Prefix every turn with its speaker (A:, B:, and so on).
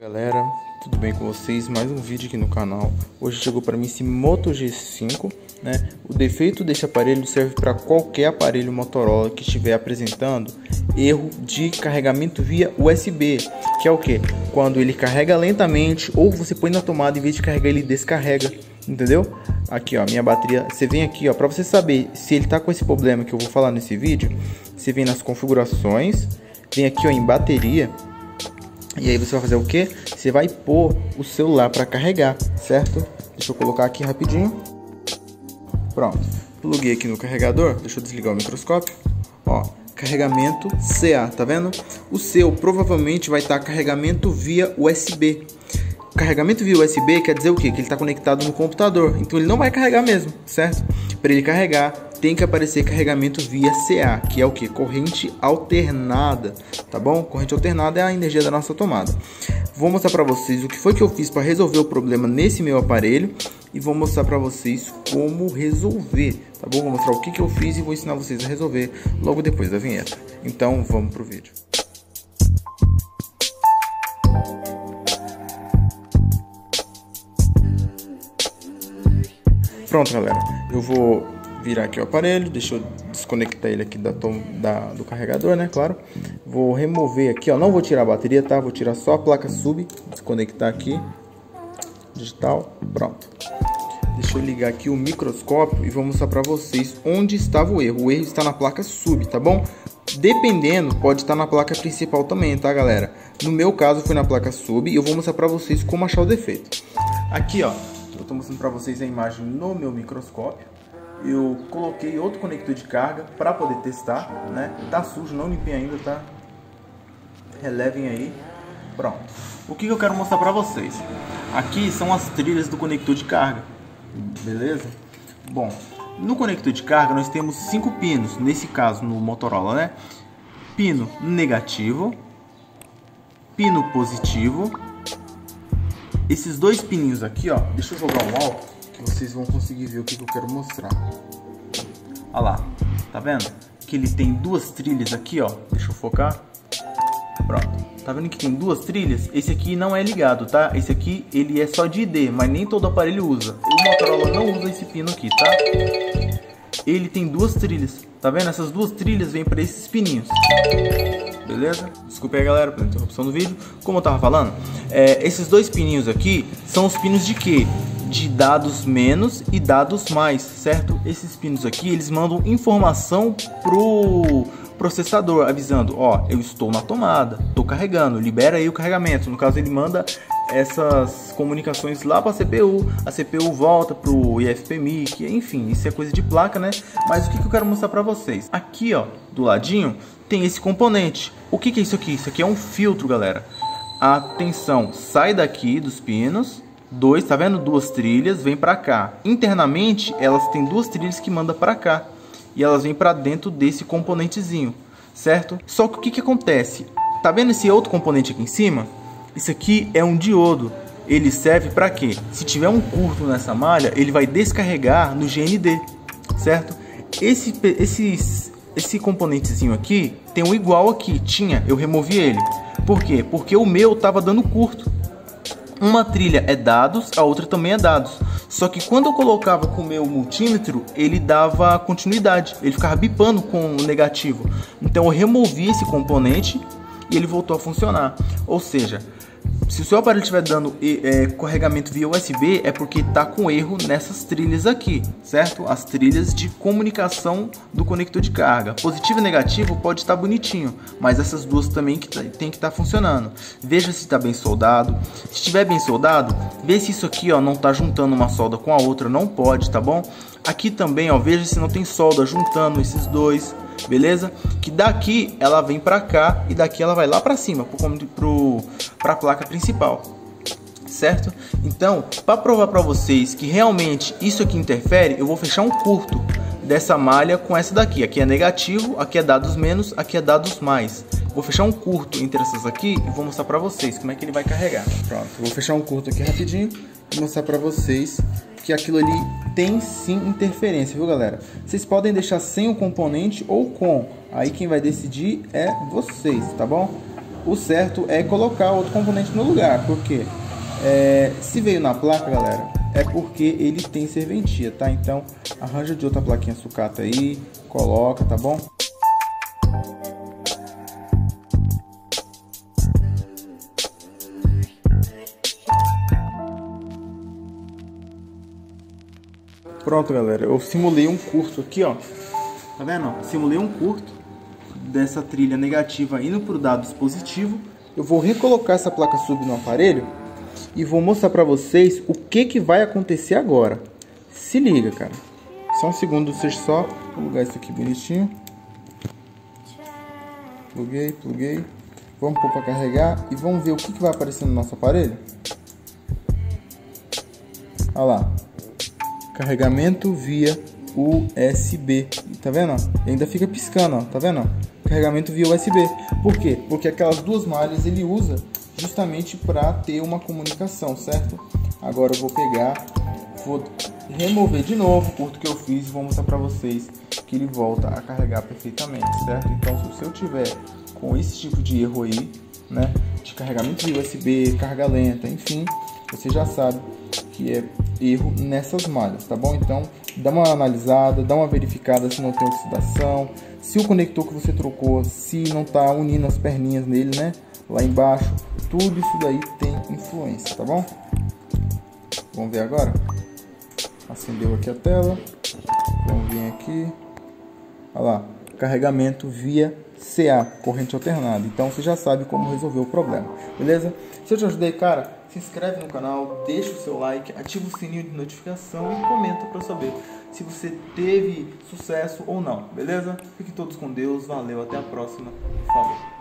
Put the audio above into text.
A: Galera, tudo bem com vocês? Mais um vídeo aqui no canal. Hoje chegou para mim esse Moto G5, né? O defeito desse aparelho serve para qualquer aparelho Motorola que estiver apresentando erro de carregamento via USB, que é o que? Quando ele carrega lentamente ou você põe na tomada, em vez de carregar ele descarrega, entendeu? Aqui ó, minha bateria, você vem aqui ó, para você saber se ele tá com esse problema que eu vou falar nesse vídeo, você vem nas configurações, vem aqui ó em bateria. E aí você vai fazer o que? Você vai pôr o celular para carregar, certo? Deixa eu colocar aqui rapidinho. Pronto, pluguei aqui no carregador. Deixa eu desligar o microscópio. Ó, carregamento CA, tá vendo? O seu provavelmente vai estar carregamento via USB. Carregamento via USB quer dizer o quê? Que ele está conectado no computador. Então ele não vai carregar mesmo, certo? Para ele carregar, tem que aparecer carregamento via CA, que é o que? Corrente alternada, tá bom? Corrente alternada é a energia da nossa tomada. Vou mostrar para vocês o que foi que eu fiz para resolver o problema nesse meu aparelho e vou mostrar para vocês como resolver, tá bom? Vou mostrar o que eu fiz e vou ensinar vocês a resolver logo depois da vinheta. Então vamos pro vídeo. Pronto, galera, eu vou virar aqui o aparelho, deixa eu desconectar ele aqui do carregador, né, claro. Vou remover aqui, ó, não vou tirar a bateria, tá, vou tirar só a placa sub, desconectar aqui, digital, pronto. Deixa eu ligar aqui o microscópio e vou mostrar pra vocês onde estava o erro está na placa sub, tá bom? Dependendo, pode estar na placa principal também, tá, galera? No meu caso foi na placa sub e eu vou mostrar pra vocês como achar o defeito. Aqui, ó. Eu estou mostrando para vocês a imagem no meu microscópio. Eu coloquei outro conector de carga para poder testar, né? Tá sujo, não limpei ainda, tá? Relevem aí. Pronto. O que eu quero mostrar para vocês? Aqui são as trilhas do conector de carga. Beleza? Bom, no conector de carga nós temos 5 pinos, nesse caso no Motorola, né? Pino negativo, pino positivo. Esses dois pininhos aqui, ó, deixa eu jogar um alto que vocês vão conseguir ver o que eu quero mostrar. Olha lá, tá vendo? Que ele tem duas trilhas aqui, ó. Deixa eu focar. Pronto. Tá vendo que tem duas trilhas? Esse aqui não é ligado, tá? Esse aqui, ele é só de ID, mas nem todo aparelho usa. O Motorola não usa esse pino aqui, tá? Ele tem duas trilhas, tá vendo? Essas duas trilhas vêm para esses pininhos. Beleza? Desculpa aí, galera, pela interrupção do vídeo. Como eu tava falando, esses dois pininhos aqui são os pinos de quê? De dados menos e dados mais, certo? Esses pinos aqui, eles mandam informação pro processador, avisando, ó, eu estou na tomada, estou carregando, libera aí o carregamento. No caso, ele manda essas comunicações lá para a CPU volta para o IFPMIC, enfim, isso é coisa de placa, né? Mas o que eu quero mostrar para vocês? Aqui, ó, do ladinho, tem esse componente. O que é isso aqui? Isso aqui é um filtro, galera. A tensão sai daqui dos pinos, tá vendo? Duas trilhas, vem para cá. Internamente, elas têm duas trilhas que mandam para cá. E elas vêm para dentro desse componentezinho, certo? Só que o que acontece? Tá vendo esse outro componente aqui em cima? Isso aqui é um diodo. Ele serve para quê? Se tiver um curto nessa malha, ele vai descarregar no GND, certo? Esse componentezinho aqui tem um igual aqui, eu removi ele. Por quê? Porque o meu tava dando curto. Uma trilha é dados, a outra também é dados. Só que quando eu colocava com o meu multímetro, ele dava continuidade. Ele ficava bipando com o negativo. Então eu removi esse componente e ele voltou a funcionar. Ou seja, se o seu aparelho estiver dando carregamento via USB, é porque está com erro nessas trilhas aqui, certo? As trilhas de comunicação do conector de carga. Positivo e negativo pode estar bonitinho, mas essas duas também tem que estar funcionando. Veja se está bem soldado. Se estiver bem soldado, vê se isso aqui ó, não está juntando uma solda com a outra, não pode, tá bom? Aqui também, ó, veja se não tem solda juntando esses dois. Beleza? Que daqui ela vem pra cá e daqui ela vai lá pra cima pra placa principal, certo? Então, para provar pra vocês que realmente isso aqui interfere, eu vou fechar um curto dessa malha com essa daqui. Aqui é negativo, aqui é dados menos, aqui é dados mais. Vou fechar um curto entre essas aqui e vou mostrar pra vocês como é que ele vai carregar. Pronto, vou fechar um curto aqui rapidinho e mostrar pra vocês que aquilo ali tem sim interferência, viu, galera? Vocês podem deixar sem o componente ou com. Aí quem vai decidir é vocês, tá bom? o certo é colocar outro componente no lugar, porque se veio na placa, galera, é porque ele tem serventia, tá? Então arranja de outra plaquinha sucata aí, coloca, tá bom? Pronto, galera, eu simulei um curto aqui, ó. Tá vendo? Simulei um curto dessa trilha negativa indo pro dado positivo. Eu vou recolocar essa placa sub no aparelho e vou mostrar pra vocês o que vai acontecer agora. Se liga, cara. Só um segundo, vocês só. Vou plugar isso aqui bonitinho. Pluguei. Vamos pôr pra carregar e vamos ver o que vai aparecer no nosso aparelho. Olha lá. Carregamento via USB. Tá vendo? E ainda fica piscando, ó. Tá vendo? Carregamento via USB. Por quê? Porque aquelas duas malhas ele usa justamente para ter uma comunicação, certo? Agora eu vou pegar, vou remover de novo o curto que eu fiz e vou mostrar para vocês que ele volta a carregar perfeitamente, certo? Então, se eu tiver com esse tipo de erro aí, né, de carregamento via USB, carga lenta, enfim, você já sabe que é erro nessas malhas, tá bom? Então, dá uma analisada, dá uma verificada se não tem oxidação, se o conector que você trocou, se não tá unindo as perninhas nele, né? Lá embaixo, tudo isso daí tem influência, tá bom? Vamos ver agora? Acendeu aqui a tela, vamos vir aqui, olha lá, carregamento via CA, corrente alternada. Então você já sabe como resolver o problema, beleza? Se eu te ajudei, cara, se inscreve no canal, deixa o seu like, ativa o sininho de notificação e comenta para saber se você teve sucesso ou não, beleza? Fiquem todos com Deus, valeu, até a próxima, falou!